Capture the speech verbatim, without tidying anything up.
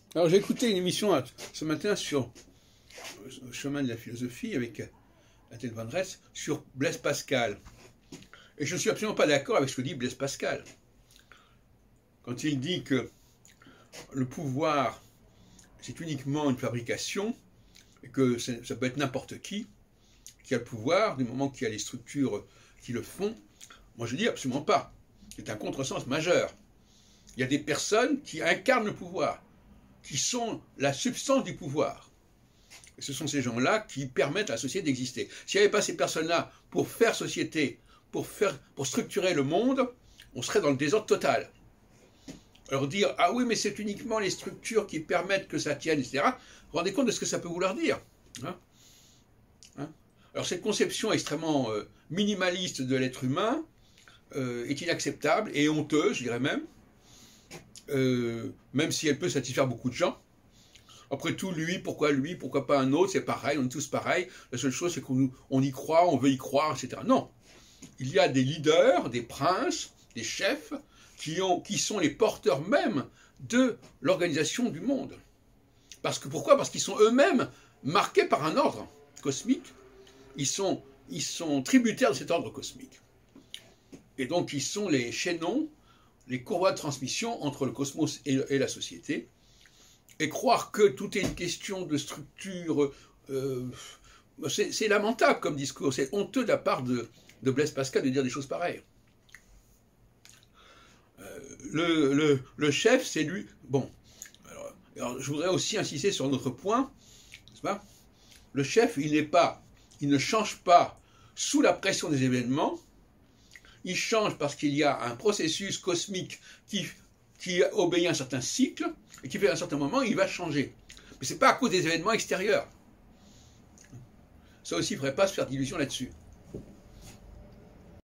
Alors j'ai écouté une émission ce matin sur le chemin de la philosophie avec Adèle Van Rest sur Blaise Pascal. Et je ne suis absolument pas d'accord avec ce que dit Blaise Pascal. Quand il dit que le pouvoir, c'est uniquement une fabrication, et que ça peut être n'importe qui qui a le pouvoir, du moment qu'il y a les structures qui le font, moi je dis absolument pas. C'est un contresens majeur. Il y a des personnes qui incarnent le pouvoir, qui sont la substance du pouvoir. Et ce sont ces gens-là qui permettent à la société d'exister. S'il n'y avait pas ces personnes-là pour faire société, pour, faire, pour structurer le monde, on serait dans le désordre total. Alors dire, ah oui, mais c'est uniquement les structures qui permettent que ça tienne, et cetera. Vous vous rendez compte de ce que ça peut vouloir dire, hein hein Alors cette conception extrêmement euh, minimaliste de l'être humain euh, est inacceptable et honteuse, je dirais même, euh, même si elle peut satisfaire beaucoup de gens. Après tout, lui, pourquoi lui, pourquoi pas un autre, c'est pareil, on est tous pareils. La seule chose, c'est qu'on on y croit, on veut y croire, et cetera. Non, il y a des leaders, des princes, des chefs, qui, ont, qui sont les porteurs même de l'organisation du monde. Parce que, pourquoi? Parce qu'ils sont eux-mêmes marqués par un ordre cosmique. Ils sont, ils sont tributaires de cet ordre cosmique. Et donc, ils sont les chaînons, les courroies de transmission entre le cosmos et, et la société. Et croire que tout est une question de structure, euh, c'est lamentable comme discours. C'est honteux de la part de, de Blaise Pascal de dire des choses pareilles. Euh, le, le, le chef, c'est lui. Bon, alors, alors, je voudrais aussi insister sur notre point, n'est-ce pas? Le chef, il n'est pas, il ne change pas sous la pression des événements. Il change parce qu'il y a un processus cosmique qui, qui obéit à un certain cycle et qui fait à un certain moment, il va changer. Mais ce n'est pas à cause des événements extérieurs. Ça aussi, il ne faudrait pas se faire d'illusions là-dessus.